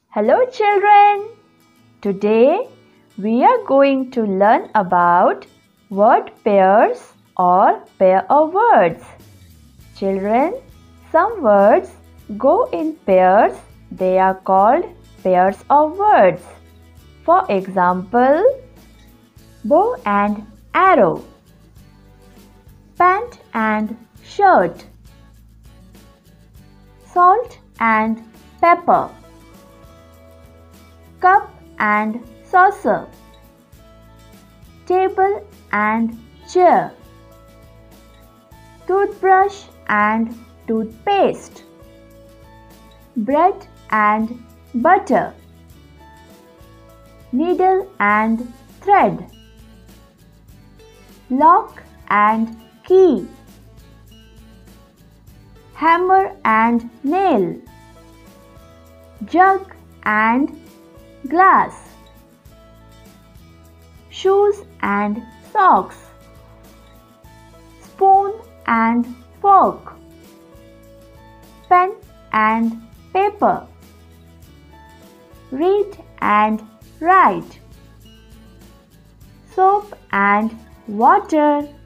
Hello children! Today we are going to learn about word pairs or pair of words. Children, some words go in pairs. They are called pairs of words. For example, bow and arrow, pant and shirt, salt and pepper, cup and saucer, table and chair, toothbrush and toothpaste, bread and butter, needle and thread, lock and key, hammer and nail, jug and glass, shoes and socks, spoon and fork, pen and paper, read and write, soap and water.